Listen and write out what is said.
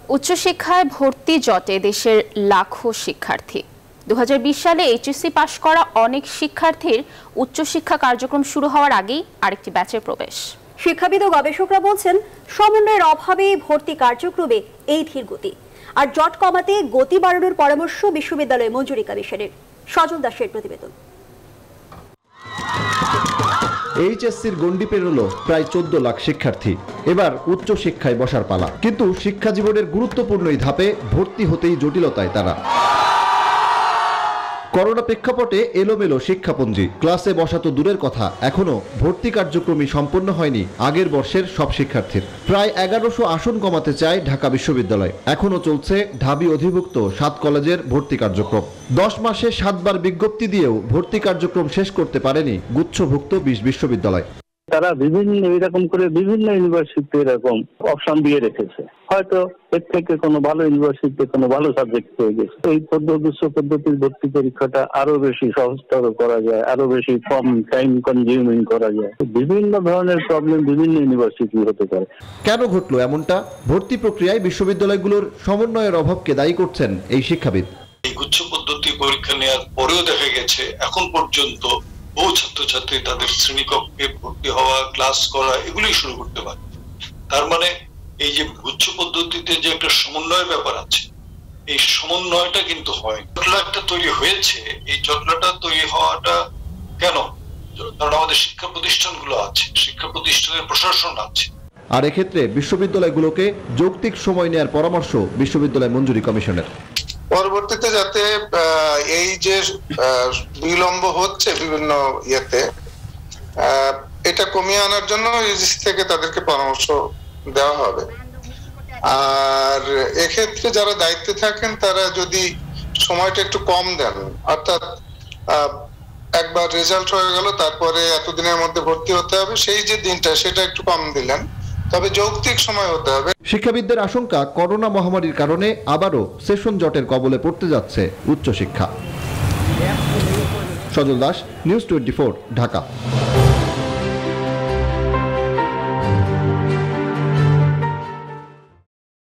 উচ্চশিক্ষায় ভর্তি জটে দেশের লাখো শিক্ষার্থী। 2020 সালে এইচএসসি পাশ করা অনেক শিক্ষার্থীর উচ্চশিক্ষা কার্যক্রম শুরু হওয়ার আগেই আরেকটি ব্যাচের প্রবেশ। শিক্ষাবিদ ও গবেষকরা বলছেন, সমন্বয়ের অভাবে ভর্তি কার্যক্রমে এই ধীর গতি। আর জট কমাতে গতি বাড়ানোর পরামর্শ বিশ্ববিদ্যালয় মঞ্জুরি কমিশনের। সজল দাসের প্রতিবেদন। এইচএসসির গণ্ডি পেরোলো প্রায় 14 লাখ শিক্ষার্থী। এবার উচ্চ শিক্ষায় বসার পালা, কিন্তু শিক্ষা জীবনের গুরুত্বপূর্ণ এই ধাপে ভর্তি হতেই জটিলতায় তারা। করোনা প্রেক্ষাপটে এলোমেলো শিক্ষাপঞ্জি, ক্লাসে বসা তো দূরের কথা, এখনো ভর্তি কার্যক্রমই সম্পন্ন হয়নি আগের বর্ষের সব শিক্ষার্থীর। প্রায় 1100 আসন কমাতে চায় ঢাকা বিশ্ববিদ্যালয়। এখনো চলছে ঢাবি অধিভুক্ত 7 কলেজের ভর্তি কার্যক্রম। 10 মাসে 7 বার বিজ্ঞপ্তি দিয়েও ভর্তি কার্যক্রম শেষ করতে পারেনি গুচ্ছভুক্ত 20 বিশ্ববিদ্যালয়। তারা এরকম করে বিভিন্ন ইউনিভার্সিটি এরকম অপশন দিয়ে রেখেছে। হয়তো এর থেকে কোনো ভালো ইউনিভার্সিটিতে কোনো ভালো সাবজেক্ট পেয়ে গেছে। এই পদ্ধতির ভর্তি পরীক্ষাটা আরো বেশি সহজতর করা যায়, আরো বেশি কম টাইম কনজিউমিং করা যায়। বিভিন্ন ধরনের প্রবলেম বিভিন্ন ইউনিভার্সিটি হতে পারে। কেন ঘটলো এমনটা? ভর্তি প্রক্রিয়ায় বিশ্ববিদ্যালয়গুলোর সমন্বয়ের অভাবকে দায়ী করছেন এই শিক্ষাবিদ। এই গুচ্ছ পদ্ধতি পরীক্ষা নেওয়ার পরেও দেখা গেছে এখন পর্যন্ত বহু ছাত্রছাত্রী তাদের শ্রেণীকক্ষে ভর্তি হওয়া, ক্লাস করা এগুলি শুরু করতে পারে। তার মানে এই যে গুচ্ছ পদ্ধতিতে যে একটা সমন্বয়ের ব্যাপার আছে, এই সমন্বয়টা কিন্তু হয়। জটলাটা তৈরি হয়েছে। এই জটলাটা তৈরি হওয়াটা কেন? কারণ আমাদের শিক্ষা প্রতিষ্ঠানগুলো আছে, শিক্ষা প্রতিষ্ঠানের প্রশাসন আছে। আর এক্ষেত্রে বিশ্ববিদ্যালয়গুলোকে যৌক্তিক সময় নেওয়ার পরামর্শ বিশ্ববিদ্যালয় মঞ্জুরি কমিশনের। পরবর্তীতে যাতে এই যে বিলম্ব হচ্ছে বিভিন্ন ইয়েতে, এটা কমিয়ে আনার জন্য ইউজিসি থেকে তাদেরকে পরামর্শ দেওয়া হবে। আর এক্ষেত্রে যারা দায়িত্বে থাকেন তারা যদি সময়টা একটু কম দেন, অর্থাৎ একবার রেজাল্ট হয়ে গেল তারপরে এতদিনের মধ্যে ভর্তি হতে হবে, সেই যে দিনটা সেটা একটু কম দিলেন, তবে যৌক্তিক সময় হতে হবে। শিক্ষাবিদদের আশঙ্কা, করোনা মহামারীর কারণে আবারও সেশন জটের কবলে পড়তে যাচ্ছে উচ্চশিক্ষা। সজল দাস, নিউজ 24, ঢাকা।